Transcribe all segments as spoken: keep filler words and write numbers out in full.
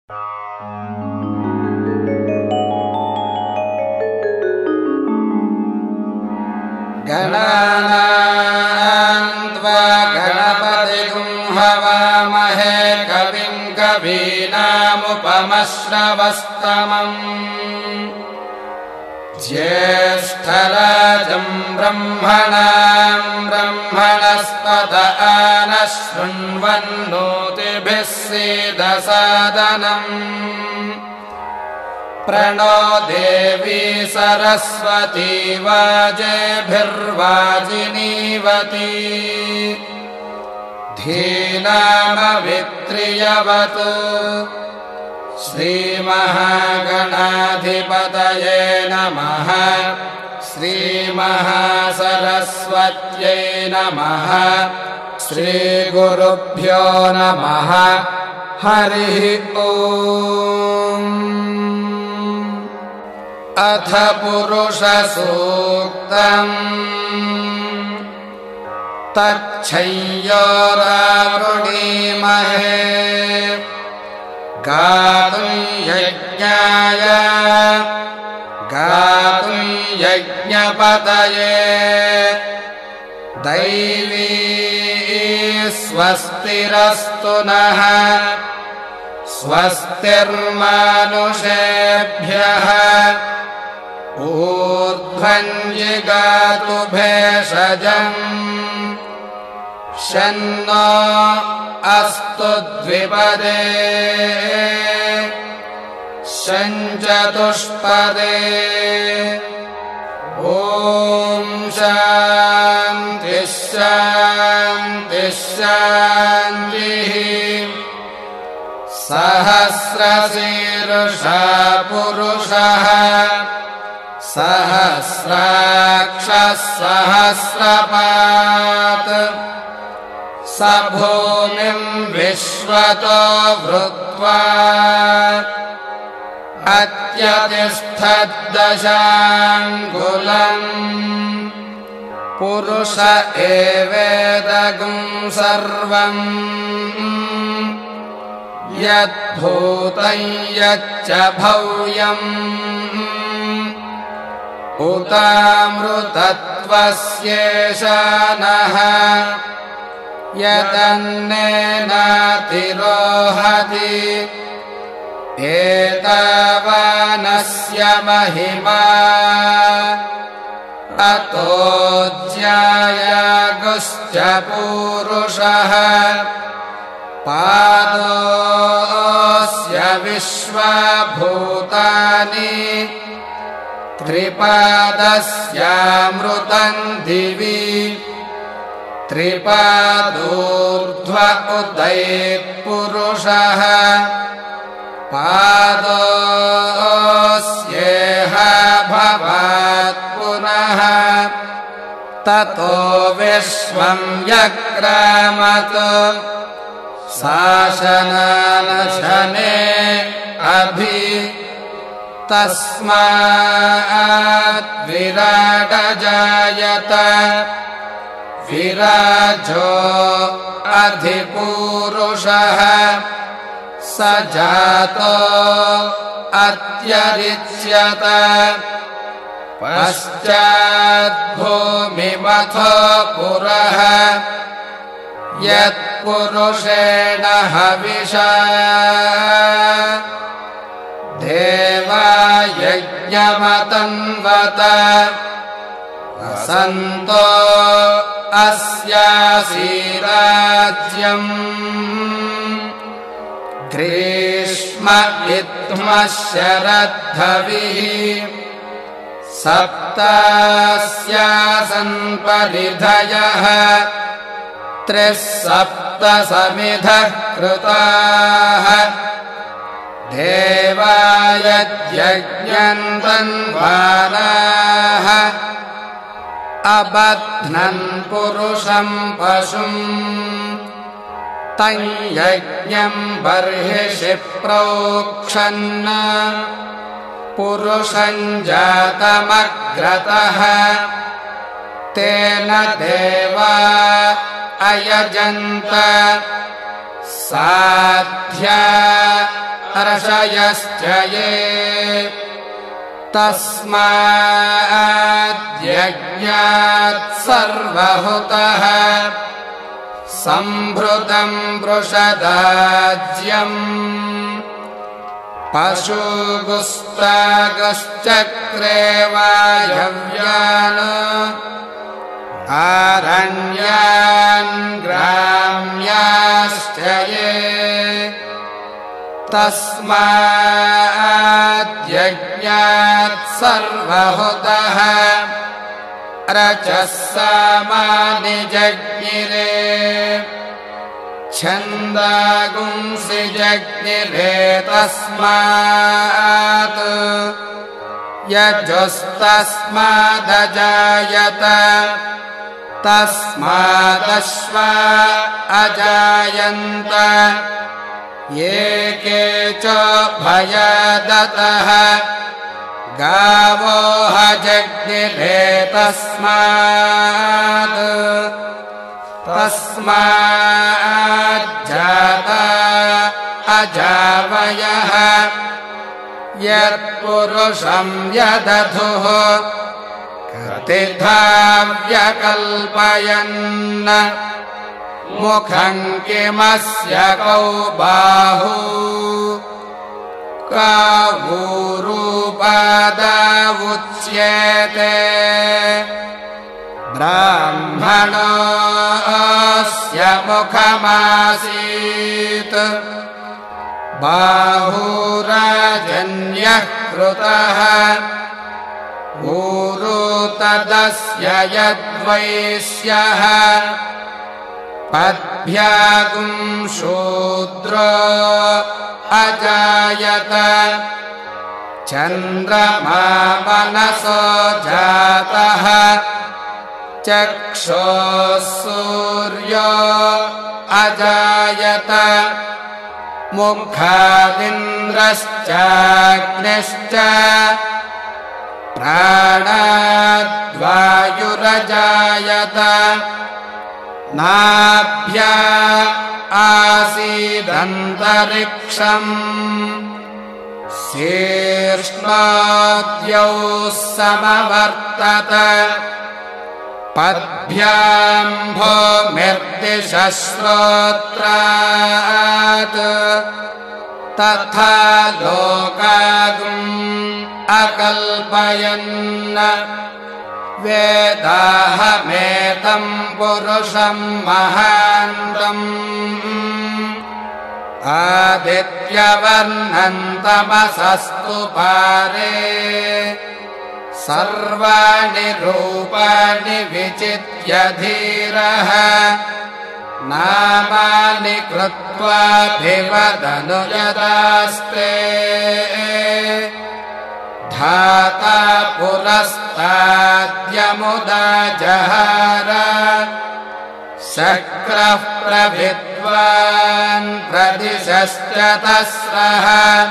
गणानां त्वा गणपतिगुं हवामहे कविं कवीनामुपमश्रवस्तमम् ज्येष्ठराजं ब्रह्मणां ब्रह्मणस्पत आनः शृण्वन्नोतिभिः सीदसादनम् प्रणो देवी सरस्वती वाजेभिर्वाजिनीवती धीनामवित्रियवतु श्रीमहागणाधिपतये नमः श्रीमहासरस्वत्यै नमः श्रीगुरुभ्यो नमः हरिः ओम् अथ पुरुषसूक्तम् तच्छय्योरावृणीमहे गातुं यज्ञाय गातुं यज्ञपतये दैवी स्वस्तिरस्तु नः स्वस्तिर्मानुषेभ्यः ऊर्ध्वं जिगातु भेषजम् शन्नो अस्तु द्विपदे शञ्चतुष्पदे ॐ शान्तिः शान्तिः शान्तिः सहस्रशीर्षा पुरुषः सहस्राक्षः सहस्रपात् स भूमिं विश्वतो वृत्वा अत्यतिष्ठद्दशाङ्गुलम् पुरुष एवेदगुं सर्वम् यद्भूतं यच्च भव्यम् उतामृतत्वस्येशानः यदन्नेनातिरोहति एतावानस्य महिमा अतो ज्यायागुश्च पूरुषः पादोऽस्य विश्वभूतानि त्रिपादस्यामृतं दिवि त्रिपादोर्ध्व उदयपुरुषः पादोऽस्येह भवात् पुनः ततो विश्वं यक्रामत् शासनानशने अभि तस्मात् विराडजायत विराजो अधिपूरुषः स जातो अत्यरिच्यत पश्चाद्भूमिमथो पुरः यत्पुरुषेण हविषा देवा यज्ञमतन्वत वसन्तो अस्यासीराज्यम् ग्रीष्म विद्मः शरद्धविः सप्तास्यासन् परिधयः त्रिः सप्त समिधः कृताः देवायज्ञं तन्वानाः अबध्नन् पुरुषं पशुं तं यज्ञं बर्हिषि प्रोक्षन् पुरुषं जातमग्रतः तेन देवा अयजन्त साध्या ऋषयश्च ये तस्माद्यज्ञात् सर्वहुतः सम्भृतं वृषदाज्यम् पशुगुस्तागश्चक्रे वायव्यान् आरण्यान् ग्राम्याश्च ये तस्माद्यज्ञात् सर्वहुतः रचः सामानि जज्ञिरे छन्दागुंसि जज्ञिरे तस्मात् यजुस्तस्मादजायत तस्मादश्वा अजायन्त ये के च भयदतः गावो हजज्ञिरे तस्मात् तस्माज्जाता अजावयः यत्पुरुषं यदधुः कतिधा व्यकल्पयन् मुखं किमस्य कौ बाहू कावूरूपादावुच्यते ब्राह्मणोऽस्य मुखमासीत् बाहुराजन्यः कृतः ऊरू तदस्य यद्वैश्यः पद्भ्यागुं शूद्रो अजायत चन्द्रमा मनसो जातः चक्षुः सूर्यो अजायत मुखादिन्द्रश्चाग्निश्च प्राणाद्वायुरजायत नाभ्या आसीदन्तरिक्षम् शीर्ष्णाद्यौ समवर्तत पद्भ्याम् भूमिर्दिशश्रोत्रात् तथा लोकागुम् अकल्पयन् वेदाहमेतं पुरुषं महान्तम् आदित्यवर्णं तमसस्तु पारे सर्वाणि रूपाणि विचित्य धीरः नामानि कृत्वाभिवदनु यदास्ते धाता पुरस्ताद्यमुदा जहार शक्रः प्रविद्वान् प्रदिशश्च तस्रः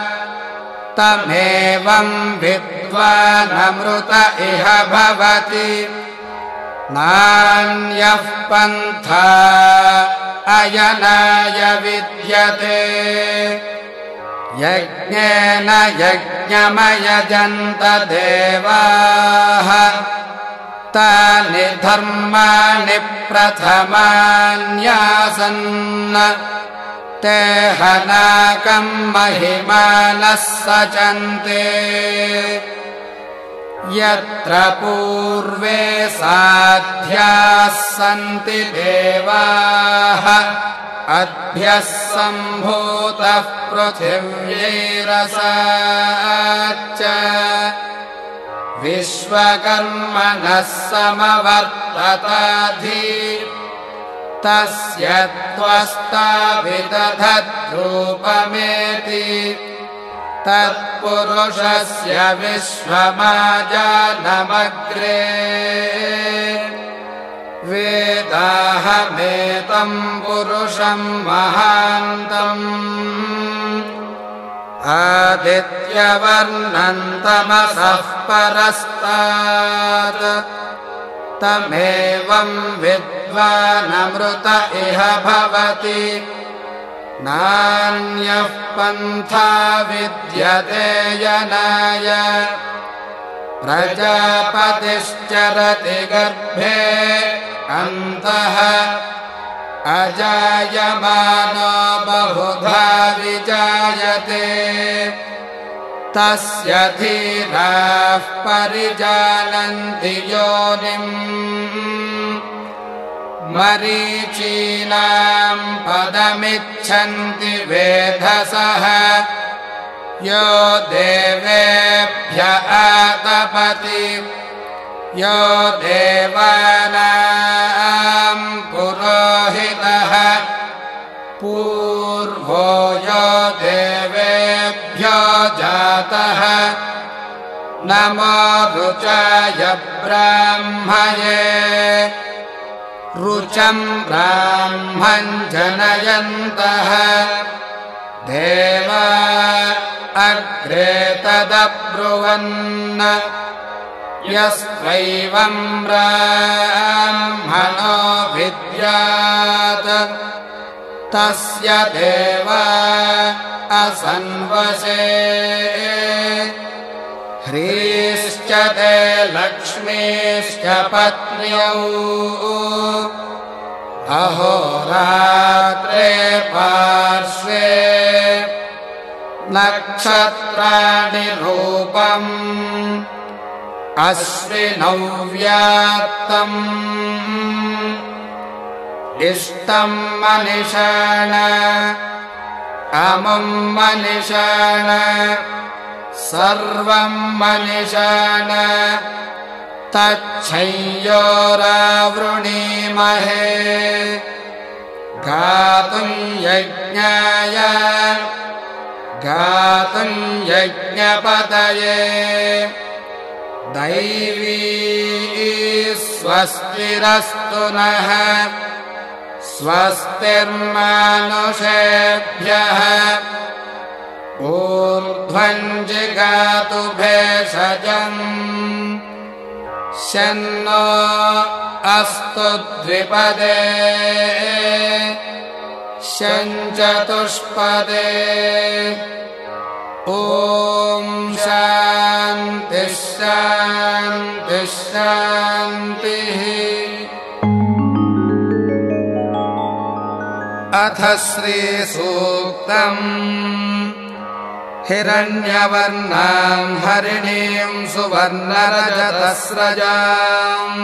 तमेवं विद्वानमृत इह भवति नान्यः पन्था अयनाय विद्यते यज्ञेन यज्ञमयजन्त देवाः तानि धर्माणि प्रथमान्यासन् ते हनाकं महिमानः सचन्ते यत्र पूर्वे साध्याः सन्ति देवाः अद्भ्यः सम्भूतः पृथिव्यैरसाच्च विश्वकर्मणः समवर्तताधि तस्य त्वस्ताविदधद्रूपमेति तत्पुरुषस्य विश्वमाजानमग्रे वेदाहमेतं पुरुषं महान्तम् आदित्यवर्णं तमसः परस्तात् तमेवं विद्वानमृत इह भवति नान्यः पन्था विद्यते यनाय प्रजापतिश्चरति गर्भे अन्तः अजायमानो बहुधा विजायते तस्य धीराः परिजानन्ति योनिम् मरीचीनां पदमिच्छन्ति वेधसः यो देवेभ्य आतपति यो देवानां पुरोहितः पूर्वो यो देवेभ्यो जातः नमो रुचाय ब्राह्मये रुचं ब्राह्मं जनयन्तः देवा अग्रे तदब्रुवन् यस्त्वैवं ब्राह्मणो विद्यात् तस्य देवा असन्वशे ह्रीश्च ते लक्ष्मीश्च पत्न्यौ अहोरात्रे पार्श्वे नक्षत्राणि रूपम् अश्विनौ व्यात्तम् इष्टं मनिषाण अमुं मनिषाण सर्वं मनिषाण तच्छंयोरावृणीमहे गातुं यज्ञाय गातुं यज्ञपतये दैवी स्वस्तिरस्तु नः स्वस्तिर्मानुषेभ्यः ऊर्ध्वं जिगातु भेषजम् शन्नो अस्तु द्विपदे शञ्चतुष्पदे ॐ शान्ति शान्ति शान्तिः। अथ श्रीसूक्तम् हिरण्यवर्णां हरिणीं सुवर्णरजतस्रजाम्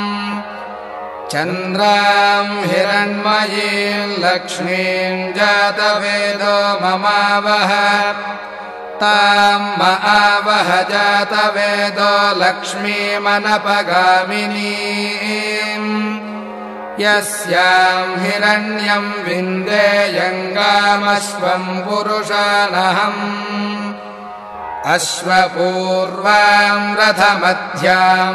चन्द्रां हिरण्मयीं लक्ष्मीं जातवेदो ममावह तां मआवह जातवेदो लक्ष्मीमनपगामिनीम् यस्यां हिरण्यं विन्देयङ्गामश्वं पुरुषानहम् अश्वपूर्वां रथमध्यां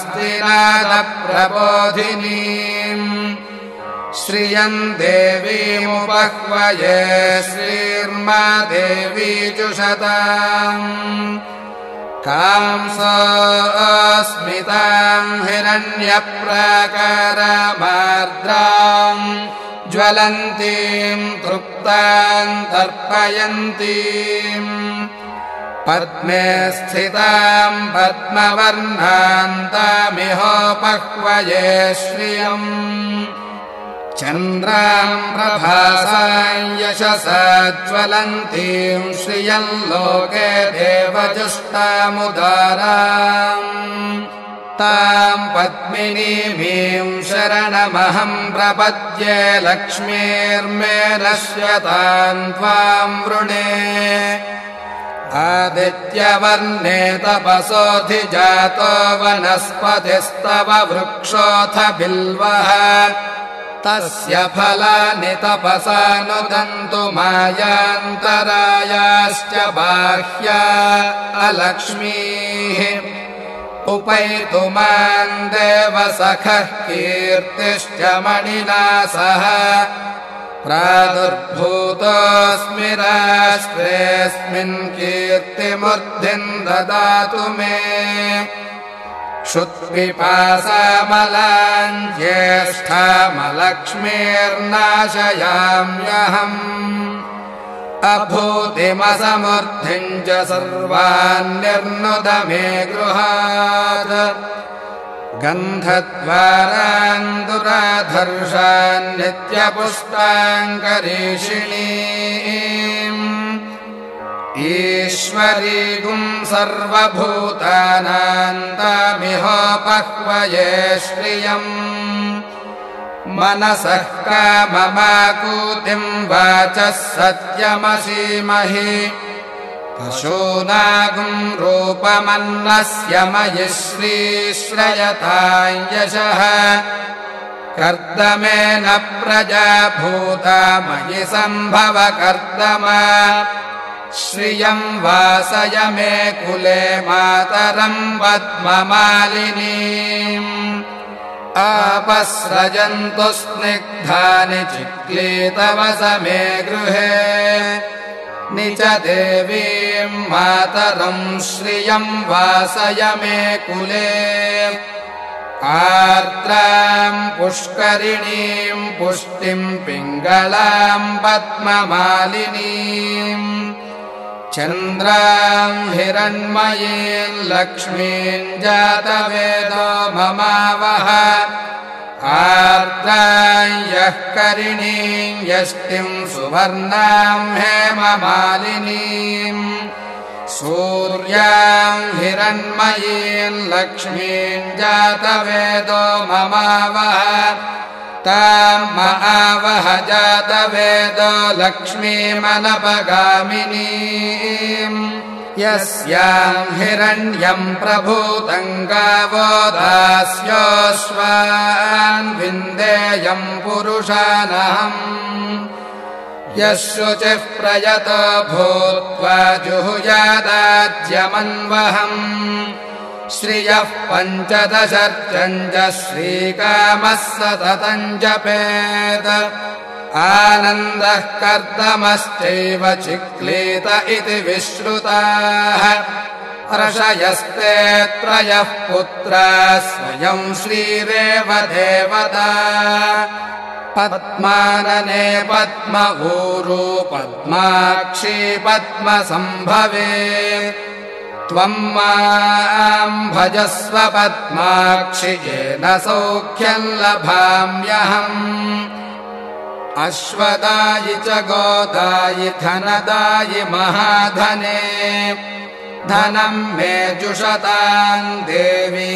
हस्तिनादप्रबोधिनीम् श्रियं देवीमुपह्वये श्रीर्मा देवी जुषताम् कांसोऽस्मितां हिरण्यप्राकारमार्द्रां ज्वलन्तीं तृप्तां तर्पयन्तीं पद्मे स्थितां पद्मवर्णान्तामिहोपह्वये श्रियम् चन्द्रां प्रभासां यशसा ज्वलन्तीं श्रियं लोके देवजुष्टामुदाराम् तां पद्मिनीमीं शरणमहं प्रपद्ये लक्ष्मीर्मे नश्यतां त्वां वृणे आदित्यवर्णे तपसोऽधिजातो वनस्पतिस्तव वृक्षोऽथ बिल्वः तस्य फलानि तपसा नुदन्तु मायान्तरायाश्च बाह्या अलक्ष्मीः उपैतु मां देवसखः कीर्तिश्च मणिना सह प्रादुर्भूतोऽस्मि राष्ट्रेऽस्मिन् कीर्तिमूर्धिं ददातु मे क्षुत्पिपासामलां ज्येष्ठामलक्ष्मीर्नाशयाम्यहम् अभूतिमसमृद्धिम् च सर्वान्निर्नुद मे गृहात् गन्धद्वारान् दुराधर्षान् नित्यपुष्टाङ्करीषिणीम् ईश्वरीगुम् सर्वभूतानां तामिहोपह्वये श्रियम् मनसः काममाकूतिम् वाचः सत्यमसीमहि पशूनागुम् रूपमन्नस्य मयि श्रीश्रयतां यशः कर्दमेन प्रजा भूता मयि सम्भव कर्दम श्रियम् वासय मे कुले मातरम् पद्ममालिनीम् आपस्रजन्तु स्निग्धानि चिक्लीतवस मे गृहे निज देवीम् मातरम् श्रियम् वासय मे कुले आर्द्राम् पुष्करिणीम् पुष्टिम् पिङ्गलाम् पद्ममालिनीम् चन्द्राम् हिरण्मयीम् लक्ष्मीम् जातवेदो ममावह आर्द्राम् यः करिणीम् यष्टिम् सुवर्णाम् हेममालिनीम् सूर्याम् हिरण्मयीम् लक्ष्मीम् जातवेदो ममावह ताम् महावह जातवेदो लक्ष्मीमनपगामिनीम् यस्याम् हिरण्यम् प्रभूतम् गावो दास्योऽश्वान् विन्देयम् पुरुषानहम् यः शुचिः प्रयतो भूत्वा जुहुयादाज्यमन्वहम् श्रियः पञ्चदशर्चम् च श्रीकामः सततम् जपेत् आनन्दः कर्दमश्चैव चिक्लीत इति विश्रुताः ऋषयस्ते त्रयः पुत्राः स्वयम् श्रीरेव देवता पद्मानने पद्म ऊरू पद्माक्षी पद्मसम्भवे त्वम् माम् भजस्व पद्माक्षि येन सौख्यम् लभाम्यहम् अश्वदायि च गोदायि धनदायि महाधने धनम् मे जुषताम् देवी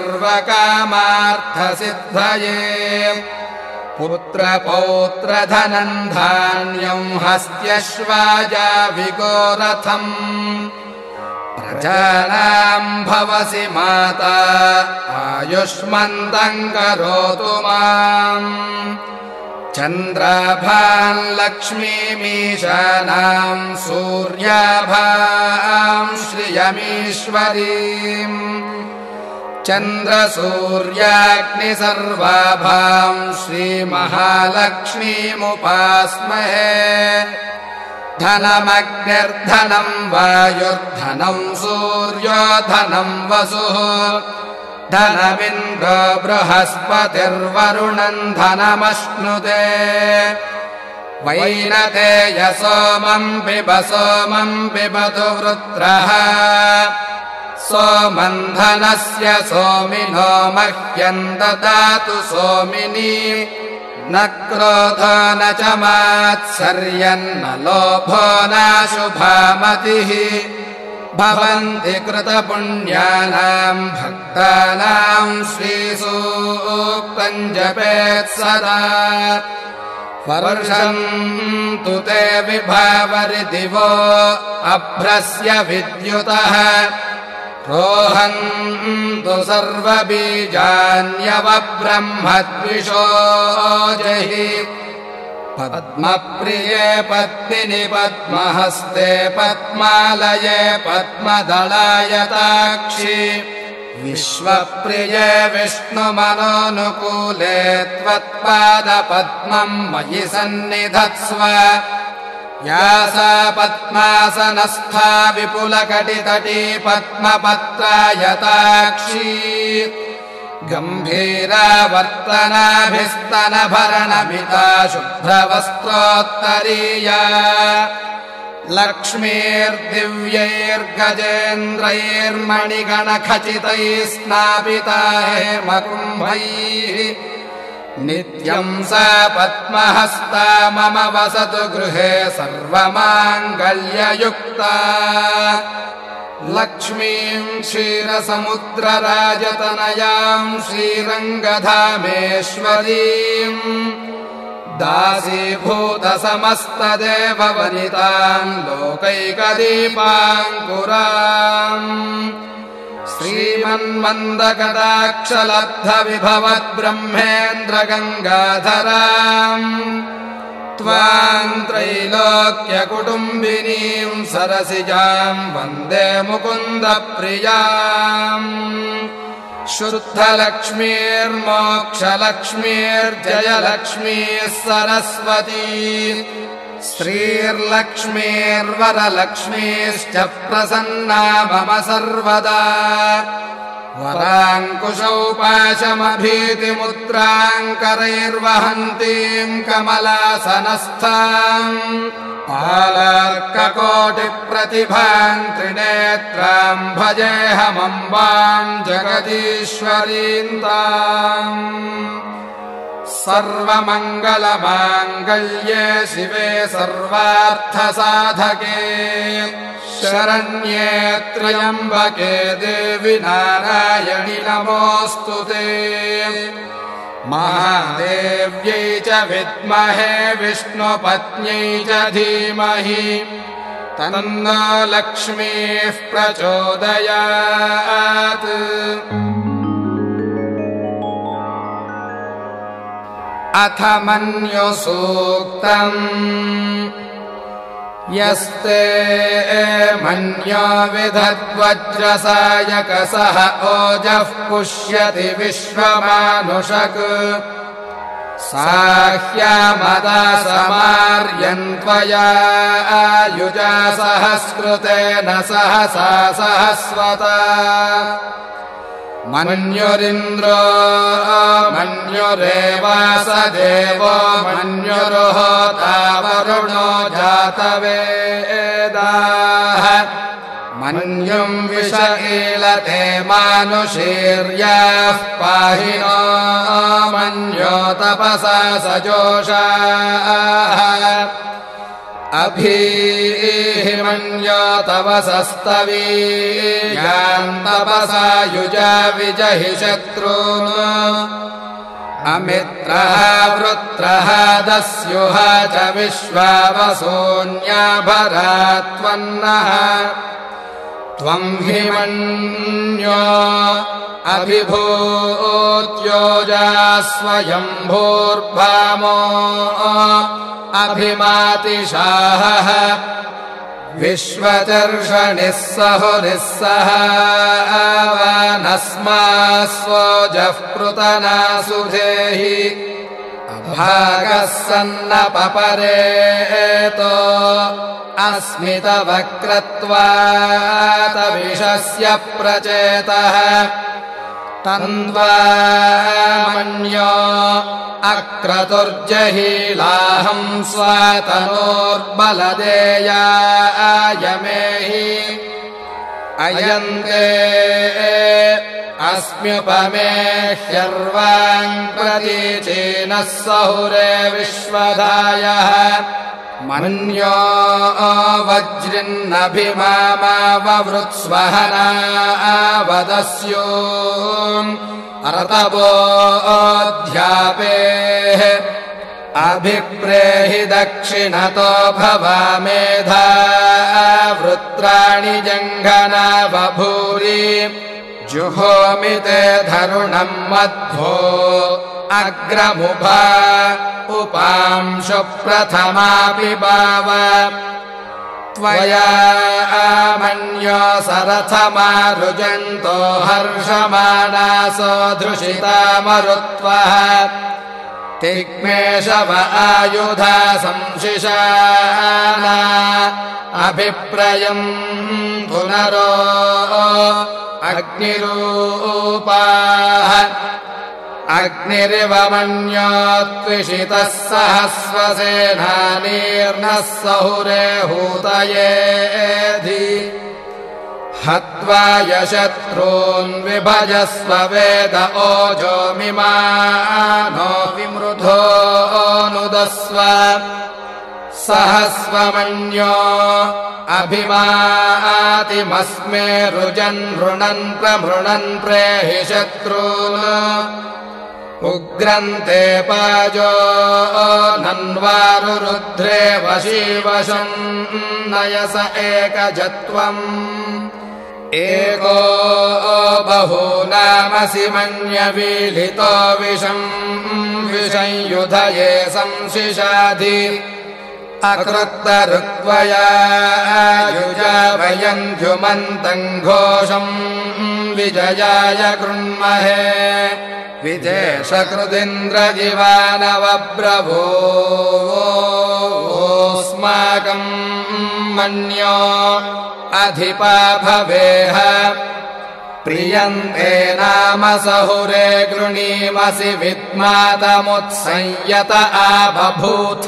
सर्वकामार्थसिद्धये पुत्रपौत्रधनम् धान्यम् हस्त्यश्वाजा विगोरथम् प्रजानाम् भवसि माता आयुष्मन्तम् करोतु माम् चन्द्राभाम् लक्ष्मीमीशानाम् सूर्याभाम् श्रियमीश्वरीम् चन्द्रसूर्याग्निसर्वाभाम् श्रीमहालक्ष्मीमुपास्महे धनमग्निर्धनम् वायुर्धनम् सूर्यो धनम् वसुः धनमिन्द्रो बृहस्पतिर्वरुणम् धनमश्नुते वैनतेय सोमम् पिब सोमम् पिबतु वृत्रः सोमम् धनस्य सोमिनो मह्यम् ददातु सोमिनी न क्रोधो न च मात्सर्यन्न लोभो नाशुभामतिः भवन्ति कृतपुण्यानाम् भक्तानाम् श्रीसूक्तम् जपेत् सदा वर्षन्तु ते विभावरि दिवो अभ्रस्य विद्युतः रोहन्तु सर्वबीजान्यवब्रह्मद्विषो जहि पद्मप्रिये पद्मिनि पद्महस्ते पद्मालये पद्मदलायताक्षि विश्वप्रिये विष्णुमनोनुकूले त्वत्पादपद्मम् मयि सन्निधत्स्व या सा पद्मासनस्था विपुलकटितटी पद्मपत्रायताक्षी गम्भीरावर्तनाभिस्तनभरणमिता शुभ्रवस्त्रोत्तरीया लक्ष्मीर्दिव्यैर्गजेन्द्रैर्मणिगणखचितैः स्नापिता हेमकुम्भैः नित्यम् सा पद्महस्ता मम वसतु गृहे सर्वमाङ्गल्ययुक्ता लक्ष्मीम् क्षीरसमुद्रराजतनयाम् श्रीरङ्गधामेश्वरीम् दासीभूतसमस्तदेववनिताम् लोकैकदीपाङ्कुराम् श्रीमन्मन्दकटाक्षलब्धविभवद्ब्रह्मेन्द्रगङ्गाधराम् त्वाम् त्रैलोक्यकुटुम्बिनीम् सरसिजाम् वन्दे मुकुन्दप्रियाम् शुद्धलक्ष्मीर्मोक्षलक्ष्मीर्जयलक्ष्मीः सरस्वती श्रीर्लक्ष्मीर्वरलक्ष्मीश्च प्रसन्ना मम सर्वदा वराङ्कुशौ पाशमभीतिमुद्राङ्करैर्वहन्तीम् कमलासनस्थाम् पालार्ककोटिप्रतिभाम् त्रिनेत्राम् भजेऽहमम्बाम् जगदीश्वरीम् ताम् सर्वमङ्गलमाङ्गल्ये शिवे सर्वार्थसाधके शरण्ये त्र्यम्बके देवि नारायणि नमोऽस्तु ते महादेव्यै च विद्महे विष्णुपत्न्यै च धीमहि तन्नो लक्ष्मीः प्रचोदयात् अथ मन्युसूक्तम् यस्ते मन्यो विधद्वज्रसायकसः ओजः पुष्यति विश्वमानुषक् साह्यामदा समार्यन्त्वया आयुजा सहस्कृतेन सहसा सहस्वता मन्युरिन्द्रो मन्युरेवास देवो मन्युर्होता वरुणो जातवेदाः मन्युम् विष ईलते मानुषीर्याः पाहि नो मन्यो तपसा सजोषाः अभीमन्यो तवसस्तवीयाम् तपसा युजा विजहि शत्रून् अमित्रः वृत्रः दस्युः च विश्वावसून्याभरा त्वन्नः त्वम् हि मन्यो अभिभूत्योजा स्वयम्भूर्भामो अभिमातिशाहः विश्वचर्षणिः सहुरिः सह आवानस्मास्वोजः पृतनासुधेहि अभागः सन्नपपरेतो अस्मितवक्रत्वातविषस्य प्रचेतः तन्वा मन्यो अक्रतुर्जहीलाहम् स्वातनोर्बलदेयायमेहि अयन्ते अस्म्युपमेह्यर्वान् प्रतीचीनः सहुरे विश्वधायः मन्यो वज्रिन्नभिमामाववृत्स्वहना आवदस्योन् रतवोऽध्यापेः अभिप्रेहि दक्षिणतो भवामेधा वृत्राणि जङ्घना बभूरि जुहोमि ते धरुणम् मध्वो अग्रमुभा उपांशु प्रथमापि बाव त्वया मन्यो सरथमारुजन्तो हर्षमाणासो धृषितामरुत्वः तिग्मेशव आयुधा संशिशाना अभिप्रयम् पुनरो अग्निरूपाः अग्निरिव मन्योत्विषितः सहस्वसेनानीर्नः सहुरे हूतयेधि हत्वा यशत्रून् विभजस्व वेद ओजो मिमानो विमृधो नुदस्व सहस्वमन्यो अभिमातिमस्मे रुजन् ऋणन् प्रमृणन् प्रेहि शत्रून् उग्रन्ते पाजो नन्वारुरुद्रे वशीवशम् नयस एकजत्वम् एको बहूनामसि मन्यवीलितो विषम् विषंयुधये संशिशाधि अकृत्तरुक्वया युजावयन्ध्युमन्तम् घोषम् विजयाय कृण्महे विदेशकृदिन्द्रदिवानवब्रभूस्माकम् मन्यो अधिपा भवेह प्रियन्ते नाम सहुरे गृणीमसि विद्मातमुत्संयत आबभूथ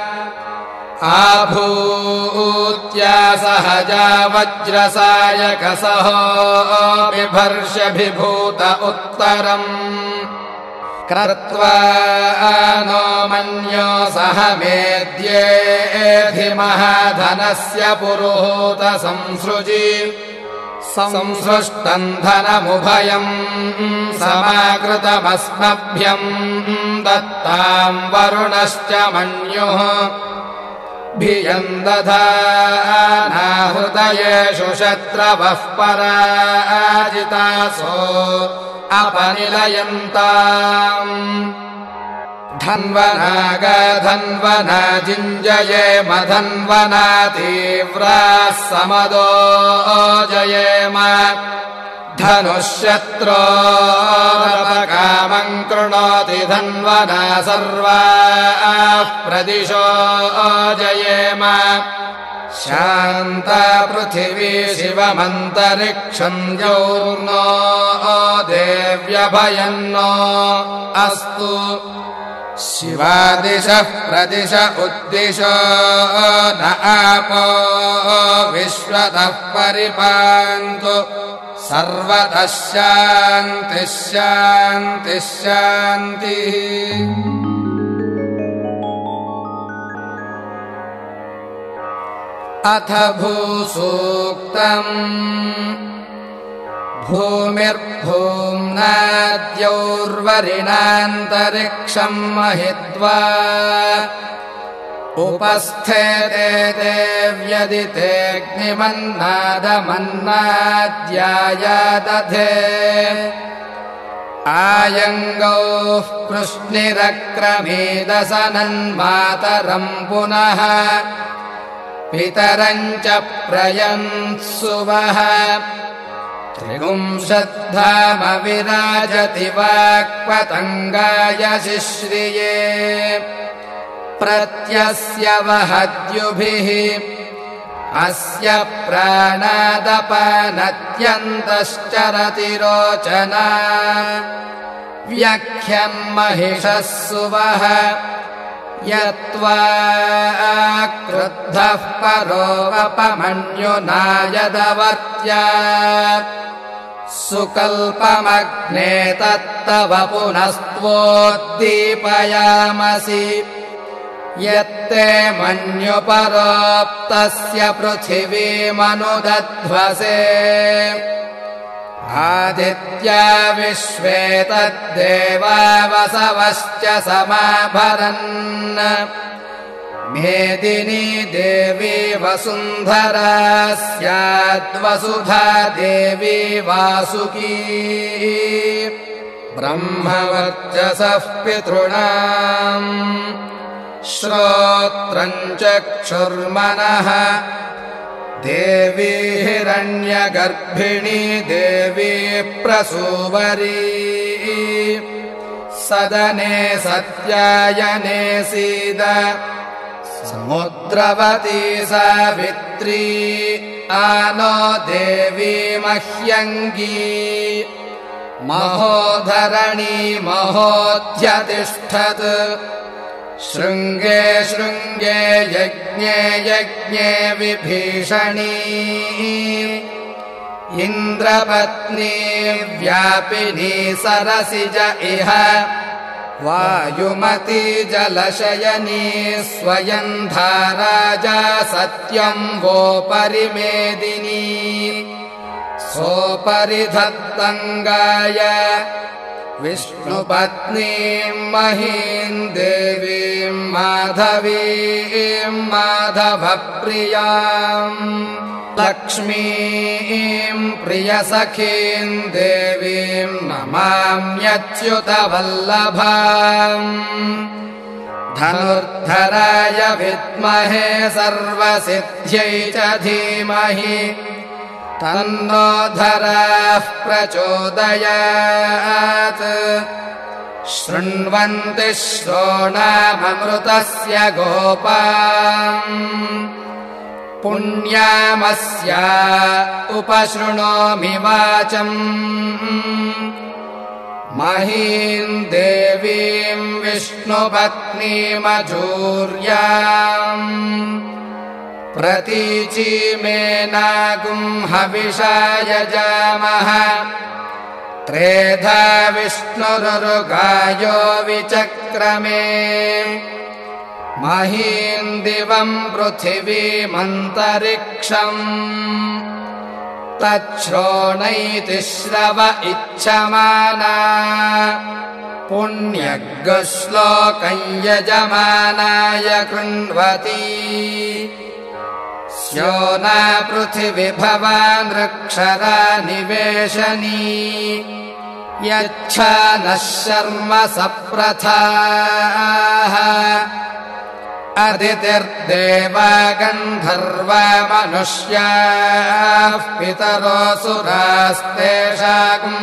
आभूत्या सहजा वज्रसायकसहो बिभर्षभिभूत उत्तरम् कृत्वा नो मन्यो सह मेद्येधि महाधनस्य पुरुहूत संसृजि संसृष्टम् धनमुभयम् समाकृतमस्मभ्यम् दत्ताम् वरुणश्च मन्युः भियम् दधानाहृदयेषु शत्रवः पराजितासो अपनिलयन्ताम् धन्वनागधन्वना जिञ्जयेम धन्वना तीव्राः समदो जयेम धनुष्यत्रोरपकामम् कृणोति धन्वना सर्वाः प्रदिशो जयेम शान्ता पृथिवी शिवमन्तरिक्षम् द्यौर्नो देव्यभयन्नो अस्तु शिवादिशः प्रदिश उद्दिशो न आपो विश्वतः परिपान्तु सर्वतः शान्तिः शान्तिः शान्तिः। अथ भूसूक्तम् भूमिर्भूम्नाद्यौर्वरिणान्तरिक्षम् महित्वा उपस्थेते देव्यदितेऽग्निमन्नादमन्नाद्याय दधे आयङ्गौः कृष्णिरक्रमीदसनन्मातरम् पुनः पितरम् च प्रयन्सुवः त्रिगुंशद्धाम विराजति वाक्पतङ्गाय शिश्रिये प्रत्यस्य वहद्युभिः अस्य प्राणादपानत्यन्तश्चरति रोचना व्यख्यम् महिषः सुवः यत्त्वा क्रुद्धः परोऽवपमन्युना यदवर्त्या सुकल्पमग्ने तत्तव पुनस्त्वोद्दीपयामसि यत्ते मन्युपरोक्तस्य पृथिवीमनुदध्वसे आदित्या विश्वे तद्देवा वसवश्च समाभरन् मेदिनी देवी वसुन्धरा स्याद्वसुधा देवी वासुकी ब्रह्मवर्चसः पितॄणाम् श्रोत्रम् चक्षुर्मनः देवी हिरण्यगर्भिणी देवी प्रसूवरी सदने सत्यायने सीद समुद्रवती सावित्री आनो देवी मह्यङ्गी महोधरणी महोऽध्यतिष्ठत् शृङ्गे शृङ्गे यज्ञे यज्ञे विभीषणी इन्द्रपत्नी व्यापिनी सरसिज इह वायुमती जलशयनी स्वयं धाराजा सत्यं वो परिमेदिनी सोपरि धत्तङ्गाय विष्णुपत्नीं महीं देवीं माधवीं माधवप्रियां लक्ष्मीं प्रियसखीं देवीं नमाम्यच्युतवल्लभाम् धनुर्धराय विद्महे सर्वसिद्ध्यै च धीमहि तन्नो धरः प्रचोदयात् शृण्वन्ति श्रोणाममृतस्य गोपाम् पुण्यामस्या उपशृणोमि वाचम् महीं देवीं विष्णुपत्नीमजूर्याम् प्रतीचीमेनागुं हविषा यजामः त्रेधा विष्णुरुगायो विचक्रमे महीं दिवं पृथिवीमन्तरिक्षम् तच्छ्रोणैति श्रव इच्छमाना पुण्यग्श्लोकं यजमानाय कृण्वति स्योना पृथिविभवानृक्षरा निवेशनी यच्छा नः शर्म सप्रथाः अदितिर्देवा गन्धर्वा मनुष्याः पितरोऽसुरास्तेषां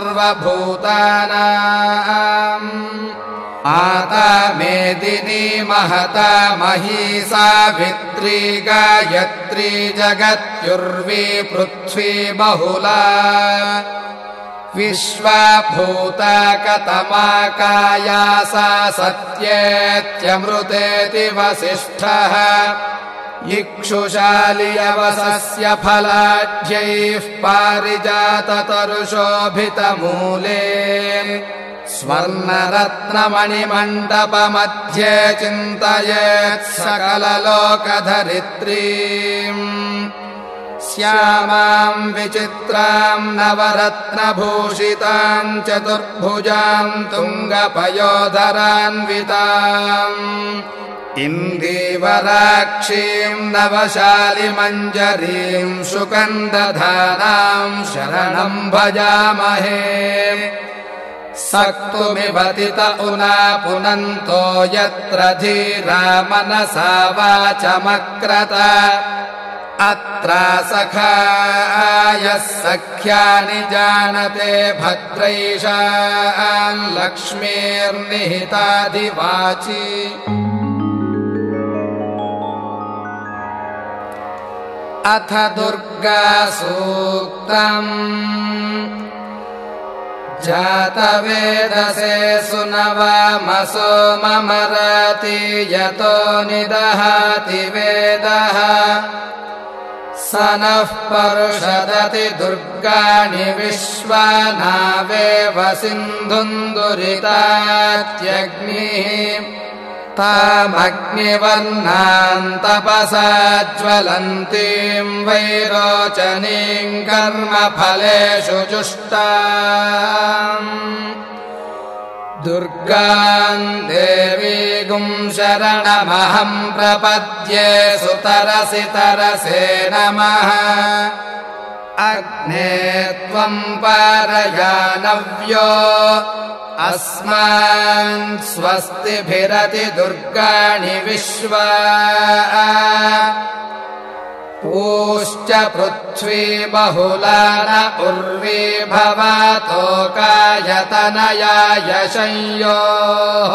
सर्वभूतानाम् माता मेदिनी महता मही सावित्री गायत्री जगत्युर्वी पृथ्वी बहुला विश्वाभूता कतमा काया सा सत्येत्यमृतेति वसिष्ठः इक्षुशालियवसस्य फलाढ्यैः पारिजाततरुशोभितमूले स्वर्णरत्नमणिमण्डपमध्ये चिन्तयेत् सकललोकधरित्रीम् श्यामां विचित्रां नवरत्नभूषितां चतुर्भुजां तुङ्गपयोधरान्विताम् इन्दीवराक्षीं नवशालिमञ्जरीं सुगन्धधानां शरणं भजामहे सक्तुमिवतित उना पुनन्तो यत्र धीरा मनसा वाचमक्रत अत्र सखायः सख्यानि जानते भद्रैषां लक्ष्मीर्निहिताधिवाची अथ दुर्गा सूक्तम् जातवेदसे सुनवामसो ममरति यतो निदहति वेदः स नः परुषदति दुर्गाणि विश्वानावेव सिन्धुन्दुरितात्यग्निः तामग्निवर्णां तपसा ज्वलन्तीं वैरोचनीं कर्मफलेषु जुष्टाम् दुर्गां देवीगुं शरणमहं प्रपद्ये सुतरसि तरसे नमः अग्ने त्वं पारयानव्यो अस्मान् स्वस्तिभिरति दुर्गाणि विश्वा पूश्च पृथ्वी बहुला न उर्वी भवतोकायतनयाय संयोः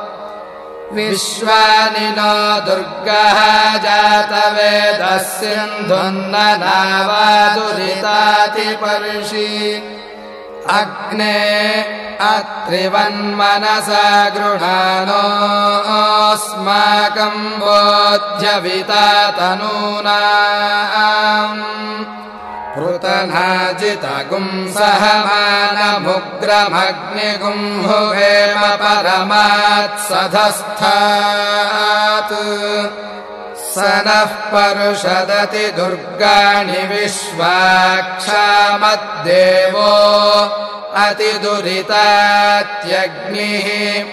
विश्वानि नो दुर्गः जातवेदः सिन्धुन्ननावादुरितातिपर्षि अग्ने अत्रिवन्मनसा गृहाणोऽस्माकम् बोध्यविता तनूनाम् पृतनाजितगुम् सहमानमुग्रमग्निगुम् हुवेम परमात्सधस्थात् स नः परुषदति दुर्गाणि विश्वाक्षामद्देवो अतिदुरितात्यग्निः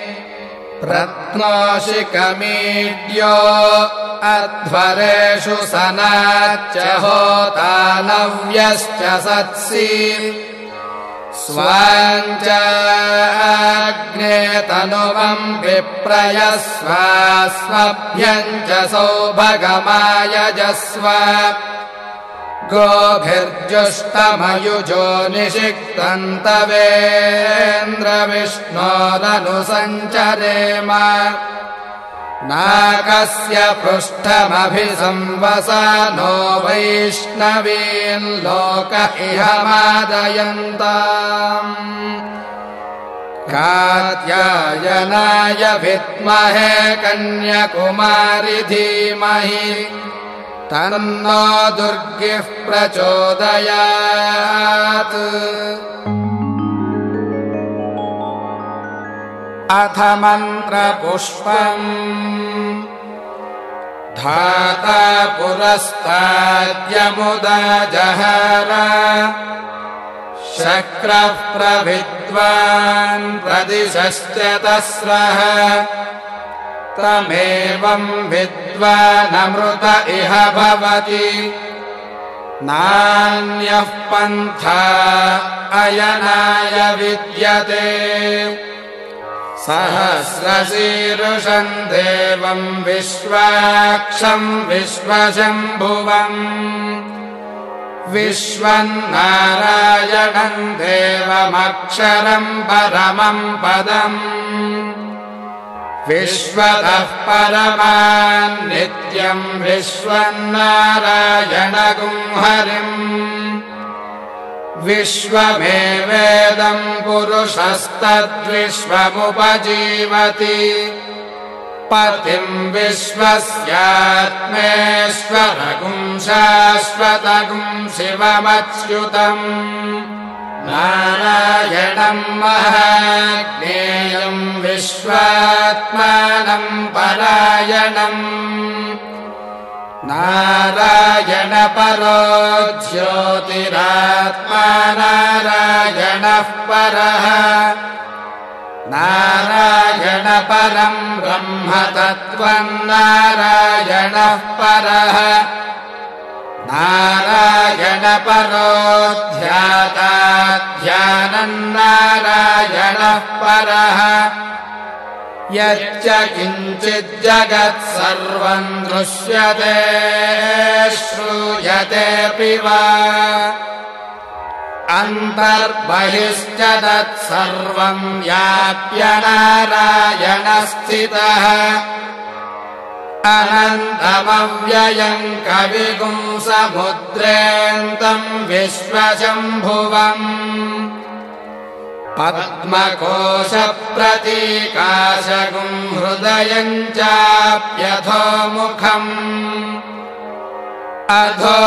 प्रत्नोषिकमीड्यो अध्वरेषु सनाच्च होतानव्यश्च सत्सि स्वाञ्चाग्ने तनुवम् विप्रयस्वास्मभ्यम् च सौभगमायजस्व गोभिर्जुष्टमयुजो निषिक्तन्तवेन्द्रविष्णोरनुसञ्चरेम नाकस्य पृष्ठमभिसंवसानो वैष्णवीन् लोक इह मादयन्ताम् कात्यायनाय विद्महे कन्याकुमारि धीमहि तन्नो दुर्गिः प्रचोदयात् अथ मन्त्रपुष्पम् धाता पुरस्ताद्यमुदा जहार शक्रः प्रविद्वान् प्रदिशश्च तस्रः तमेवम् विद्वानमृत इह भवति नान्यः पन्था अयनाय विद्यते सहस्रशीर्षम् देवम् विश्वाक्षम् विश्वशम्भुवम् विश्वम् नारायणम् देवमक्षरम् परमम् पदम् विश्वतः परमान् नित्यम् विश्वम् नारायणगुम् हरिम् विश्वमेवेदम् पुरुषस्तद्विश्वमुपजीवति पतिम् विश्वस्यात्मेश्वरगुम् शाश्वतगुम् शिवमच्युतम् नारायणम् महाज्ञेयम् विश्वात्मानम् परायणम् नारायण परो ज्योतिरात्मा नारायणः परः नारायण परम् ब्रह्म तत्त्वम् नारायणः परः नारायण परो ध्याता ध्यानम् नारायणः परः यच्च किञ्चिज्जगत् सर्वम् दृश्यते श्रूयतेऽपि वा अन्तर्बहिश्च तत्सर्वम् व्याप्य नारायणस्थितः अनन्तमव्ययम् कविगुम् समुद्रेऽन्तम् विश्वशम्भुवम् पद्मकोशप्रतीकाशगुम् हृदयम् चाप्यधोमुखम् अधो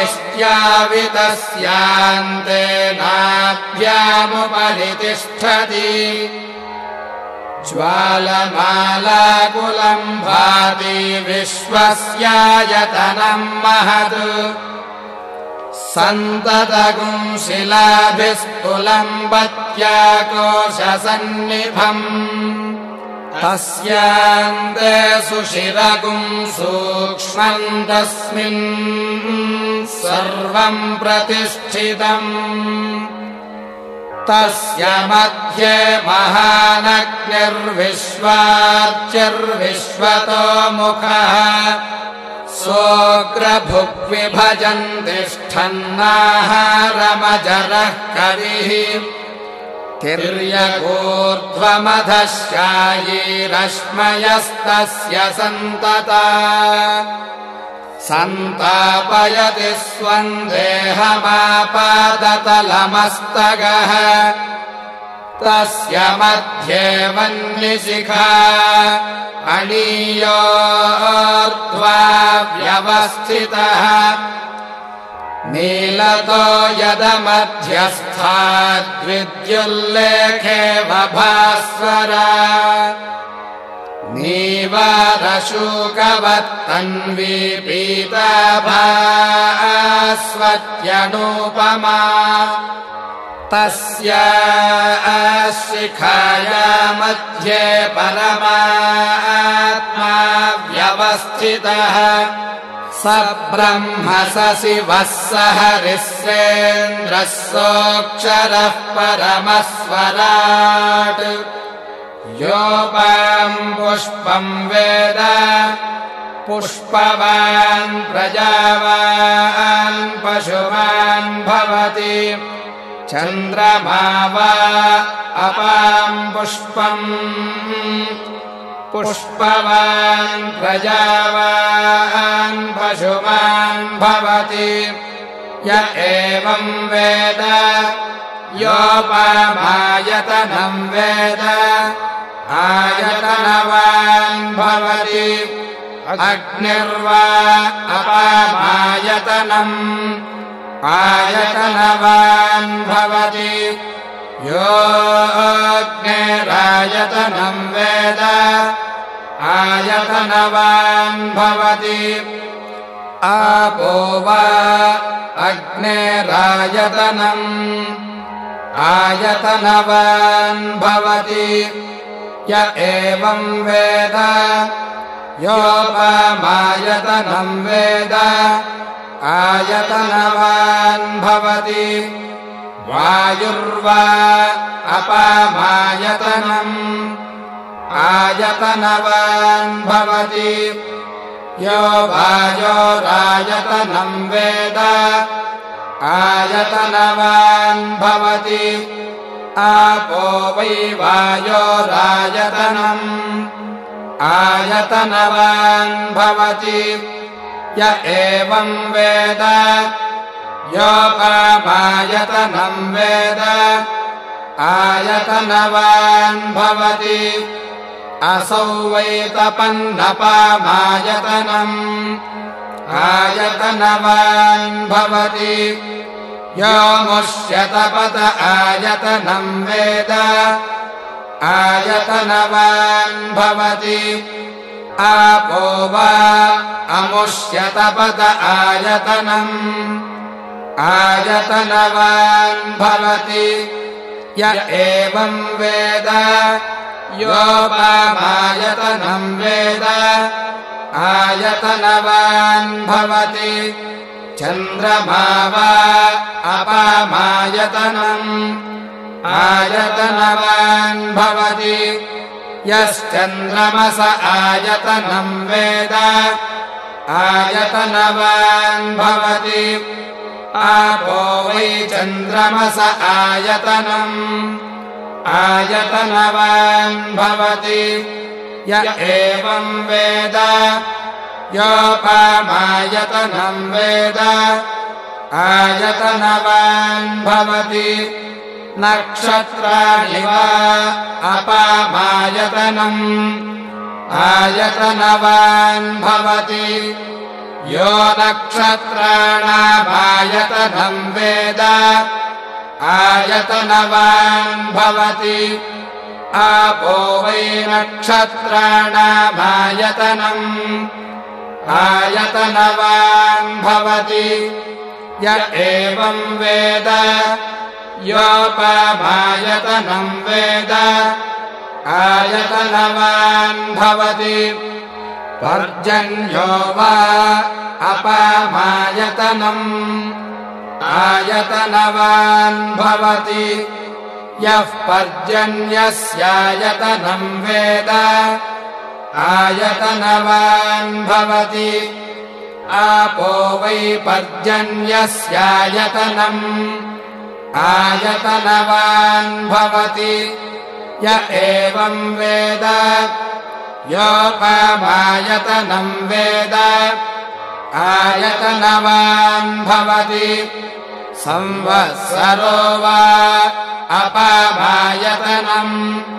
निष्ट्यावितस्यान्ते नाभ्यामुपरि तिष्ठति ज्वालमालाकुलम् भाति विश्वस्यायतनम् महत् सन्ततगुम् शिलाभिस्तुलम् बत्याकोशसन्निभम् तस्यान्ते सुशिरगुम् सूक्ष्मम् तस्मिन् सर्वम् प्रतिष्ठितम् तस्य मध्ये महानग्निर्विश्वार्चिर्विश्वतो मुखः सोऽग्रभुग्विभजन् तिष्ठन्नाहारमजरः कविः तिर्यगूर्ध्वमधः शायीरश्मयस्तस्य सन्तता सन्तापयति स्वं देहमापादतलमस्तगः तस्य मध्ये वह्निशिखा अणीयोर्ध्वा व्यवस्थितः नीलतो यदमध्यस्थाद्विद्युल्लेखे बभास्वरा नीवारशूकवत्तन्वी पीताभास्वत्यनुपमा तस्य शिखाया मध्ये परमात्मा व्यवस्थितः स ब्रह्म स शिवः स हरिश्चेन्द्रः सोऽक्षरः परमस्वराट् योपाम् पुष्पम् वेद पुष्पवान् प्रजावान् पशुमान् भवति चन्द्रमा वा अपाम् पुष्पम् पुष्पवान् प्रजावान् पशुमान् भवति य एवं वेद योपामायतनं वेद आयतनवान् भवति अग्निर्वा अपामायतनम् आयतनवान् भवति योऽग्निरायतनं वेद आयतनवान् भवति आपो वा अग्निरायतनम् आयतनवान् भवति य एवं वेद योपामायतनं वेद आयतनवान् भवति वायुर्वा अपामायतनम् आयतनवान् भवति यो वायोरायतनं वेद आयतनवान् भवति आपो वै वायोरायतनम् आयतनवान् भवति य एवं वेद योपामायतनं वेद आयतनवान् भवति असौ वै तपन्नपामायतनम् आयतनवान् भवति यो मुष्यतपत आयतनं वेद आयतनवान् भवति आपो वा अमुष्यतपत आयतनम् आयतनवान् भवति य एवं वेद योपामायतनं वेद आयतनवान् भवति चन्द्रमा वा अपामायतनम् आयतनवान् भवति यश्चन्द्रमस आयतनं वेद आयतनवान् भवति आपो वै चन्द्रमस आयतनम् आयतनवान् भवति य एवं वेद योपामायतनं वेद आयतनवान् भवति नक्षत्राणि वा अपामायतनम् आयतनवान् भवति यो नक्षत्राणामायतनं वेद आयतनवान् भवति आपो वै नक्षत्राणामायतनम् आयतनवान् भवति य एवं वेद योपामायतनं वेद आयतनवान् भवति पर्जन्यो वा अपामायतनम् आयतनवान् भवति यः पर्जन्यस्यायतनं वेद आयतनवान् भवति आपो वै पर्जन्यस्यायतनम् आयतनवान् भवति य एवं वेद योपामायतनं वेद आयतनवान् भवति संवत्सरो वा अपमायतनम्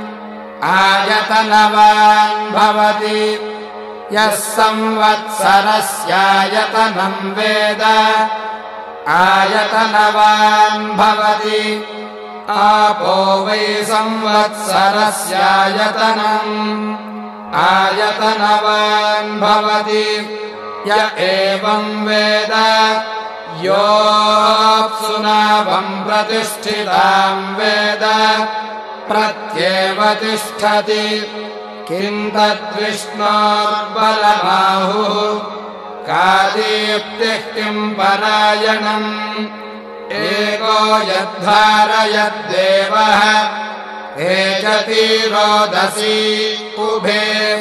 आयतनवान् भवति यः संवत्सरस्यायतनम् वेद आयतनवान् भवति आपो वै संवत्सरस्यायतनम् आयतनवान् भवति य एवं वेद योऽप्सुनावम् प्रतिष्ठिताम् वेद प्रत्येव तिष्ठति किम् तद्विष्णोर्बलबाहुः का दीप्तिः किम् परायणम् एको यद्धारयद्देवः एजति रोदसी उभे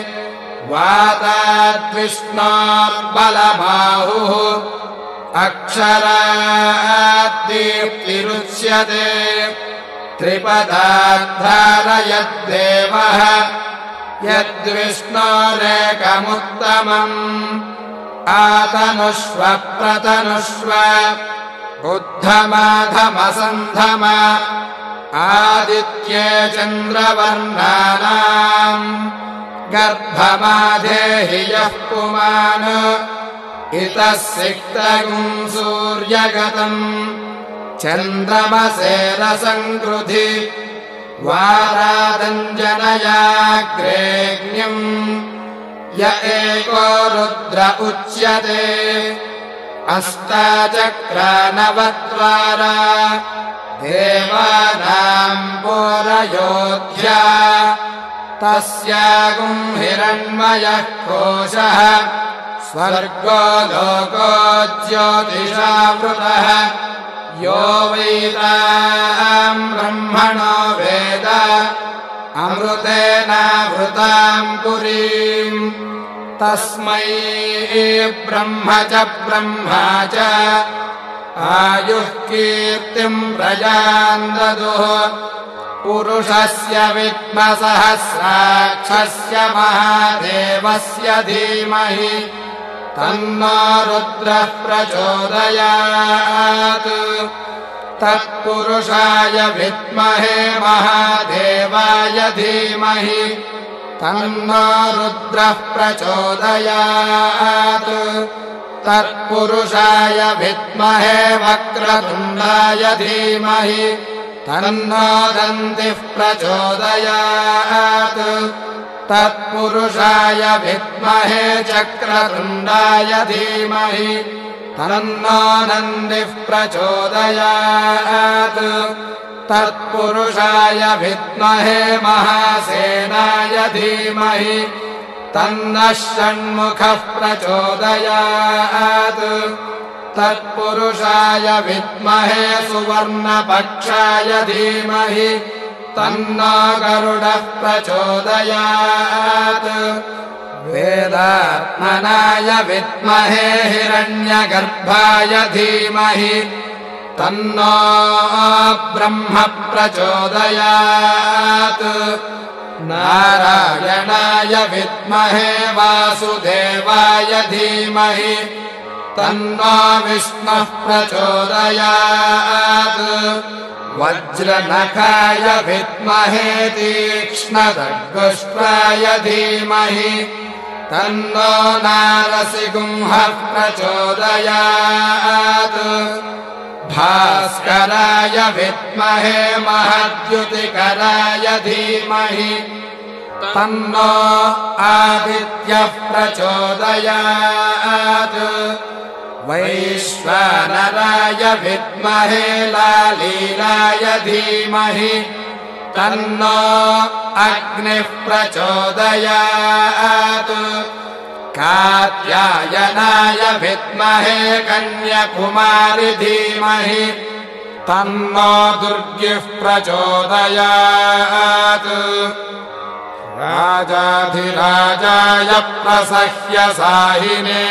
वाताद्विष्णोर्बलबाहुः अक्षराद्दीप्तिरुच्यते त्रिपदाद्धारयद्देवः यद्विष्णोरेकमुत्तमम् आतनुष्व प्रतनुष्व उद्धमाधमसन्धम आदित्ये चन्द्रवर्णानाम् गर्भमाधेहि यः पुमान् इतः सिक्तगुम् सूर्यगतम् चन्द्रमसे रसङ्कृधि वारादञ्जनयाग्रेग्न्यम् य एको रुद्र उच्यते अष्टाचक्रानवद्वारा देवानाम् पोरयोध्या तस्यागुम् हिरण्मयः कोशः स्वर्गो लोको ज्योतिषावृतः यो वैताम् ब्रह्मणो वेद अमृतेनावृताम् पुरीम् तस्मै ब्रह्म च ब्रह्मा च आयुः कीर्तिम् प्रजाम् ददुः पुरुषस्य विद्मसहस्राक्षस्य महादेवस्य धीमहि तन्नो रुद्रः प्रचोदयात् तत्पुरुषाय विद्महे महादेवाय धीमहि तन्नो रुद्रः प्रचोदयात् तत्पुरुषाय विद्महे वक्रतुण्डाय धीमहि तन्नो दन्तिः प्रचोदयात् तत्पुरुषाय विद्महे चक्रतुण्डाय धीमहि तन्नो नन्दिः प्रचोदयात् तत्पुरुषाय विद्महे महासेनाय धीमहि तन्नः षण्मुखः प्रचोदयात् तत्पुरुषाय विद्महे सुवर्णपक्षाय धीमहि तन्नो गरुडः प्रचोदयात् वेदात्मनाय विद्महे हिरण्यगर्भाय धीमहि तन्नो ब्रह्म प्रचोदयात् नारायणाय विद्महे वासुदेवाय धीमहि तन्नो विष्णुः प्रचोदयात् वज्रनखाय विद्महे तीक्ष्णदग्गुष्ट्राय धीमहि तन्नो नारसिंहः प्रचोदयात् भास्कराय विद्महे महद्युतिकराय धीमहि तन्नो आदित्यः प्रचोदयात् वैश्वानराय विद्महे लालीलाय धीमहि तन्नो अग्निः प्रचोदयात् कात्यायनाय विद्महे कन्याकुमारि धीमहि तन्नो दुर्गिः प्रचोदयात् राजाधिराजाय प्रसह्य साहिने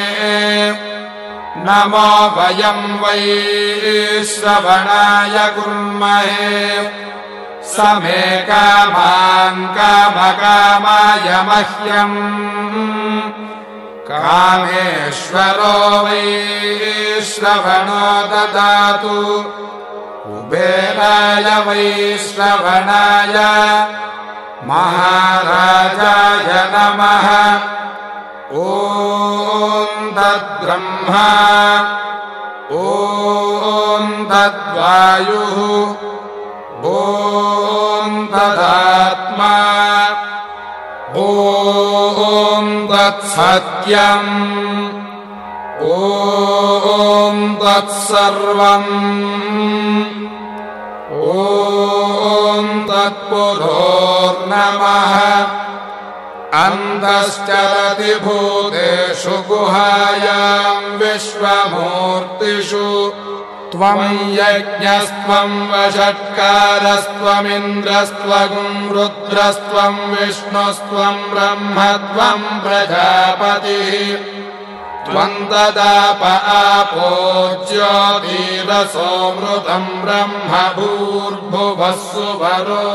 नमो वयम् वै श्रवणाय कुर्महे समे कामान् कामकामाय मह्यम् कामेश्वरो वैश्रवणो ददातु कुबेराय वैश्रवणाय महाराजाय नमः। ॐ तद्ब्रह्मा ॐ तद्वायुः ॐ तदात्मा ॐ तत्सत्यम् ॐ तत्सर्वम् ॐ तत्पुरोर्नमः। अन्तश्चरति भूतेषु गुहायां विश्वमूर्तिषु त्वं यज्ञस्त्वं वषट्कारस्त्वमिन्द्रस्त्वं रुद्रस्त्वं विष्णुस्त्वं ब्रह्मत्वं प्रजापतिः त्वं तदाप आपो ज्योतिरसोऽमृतं ब्रह्म भूर्भुवः सुवरो।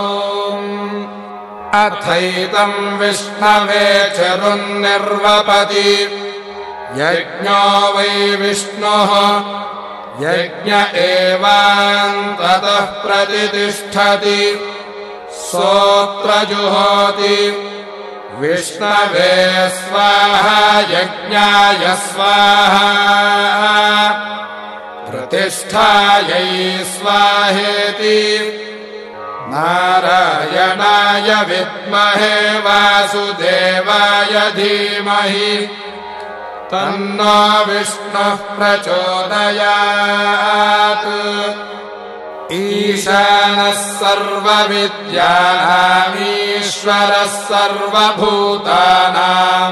अथैतं विष्णवे चरुन्निर्वपति यज्ञो वै विष्णुः यज्ञ एवान्ततः प्रतितिष्ठति सोऽत्र जुहोति विष्णवे स्वाहा यज्ञाय स्वाहा प्रतिष्ठायै स्वाहेति नारायणाय विद्महे वासुदेवाय धीमहि तन्नो विष्णुः प्रचोदयात्। ईशानः सर्वविद्यानामीश्वरः सर्वभूतानां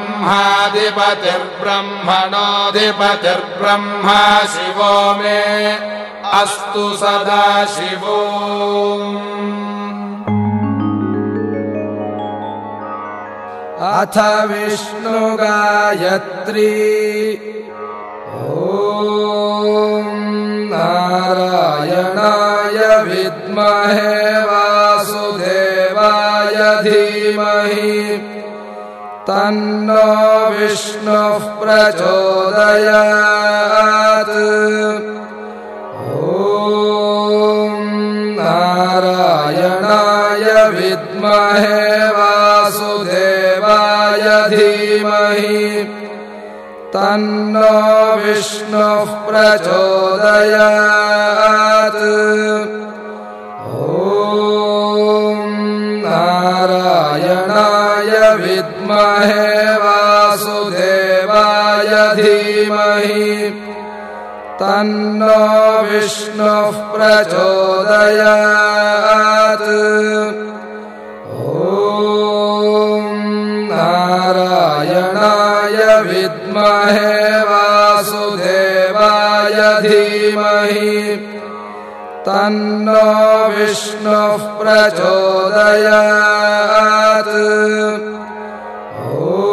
ब्रह्माधिपतिर्ब्रह्मणोऽधिपतिर्ब्रह्मा शिवो मे अस्तु सदा शिवो। अथ विष्णुगायत्री ॐ नारायणाय विद्महे वासुदेवाय धीमहि तन्नो विष्णुः प्रचोदयात्। ॐ नारायणाय विद्महे वासुदेवाय धीमहि तन्नो विष्णुः प्रचोदयात्। ॐ नारायणाय विद्महे वासुदेवाय धीमहि तन्नो विष्णुः प्रचोदयात्। ॐ नारायणाय विद्महे वासुदेवाय धीमहि तन्नो विष्णुः प्रचोदयात्। ॐ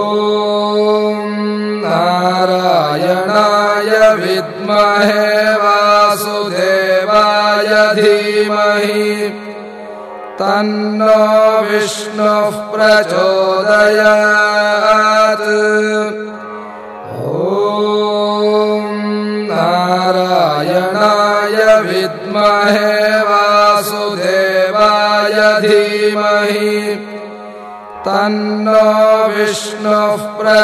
नारायणाय विद्महे वासुदेवाय धीमहि तन्नो विष्णुः प्रचोदयात्। ॐ नारायणाय विद्महे वासुदेवाय धीमहि तन्नो विष्णुः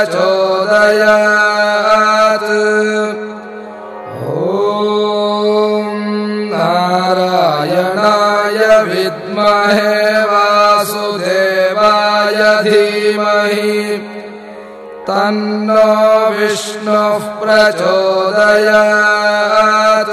प्रचोदयात्। ॐ नारायणाय विद्महे वासुदेवाय धीमहि तन्नो विष्णुः प्रचोदयात्।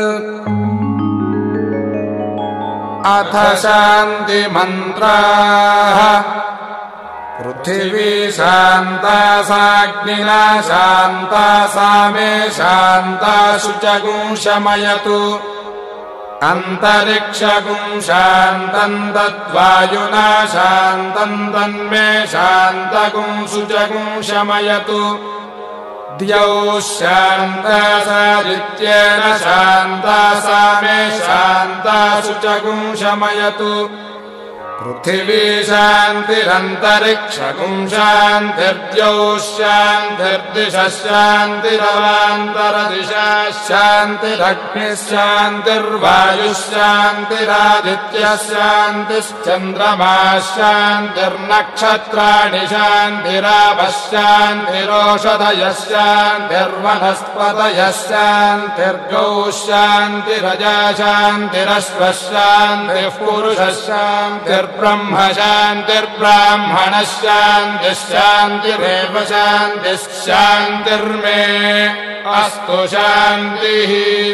अथ शान्तिमन्त्राः। पृथिवी शान्ता साग्निना शान्ता सा मे शान्ता शुचगुं शमयतु। अन्तरिक्षगुं शान्तं तद्वायुना शान्तं तन्मे शान्तगुं शुचगुं शमयतु। द्यौः शान्ता सादित्येन शान्ता सा मे शान्ता शुचगुं शमयतु। पृथिवी शान्तिरन्तरिक्षगुं शान्तिर्द्यौः शान्तिर्दिशः शान्तिरवान्तरदिशाः शान्तिरग्निः शान्तिर्वायुः शान्तिरादित्यः शान्तिश्चन्द्रमाः शान्तिर्नक्षत्राणि शान्तिरापः शान्तिरोषधयः शान्तिर्वनस्पतयः शान्तिर्गौः शान्तिरजा शान्तिरश्वः शान्तिः पुरुषः शान्तिर् ब्रह्म शान्तिर्ब्राह्मणः शान्तिः शान्तिरेव शान्तिः शान्तिर्मे अस्तु शान्तिः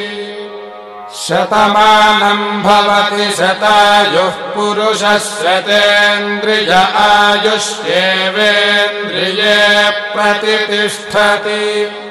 शतमानम् भवति शतायुः पुरुषः शतेन्द्रिय आयुष्येवेन्द्रिये प्रतितिष्ठति।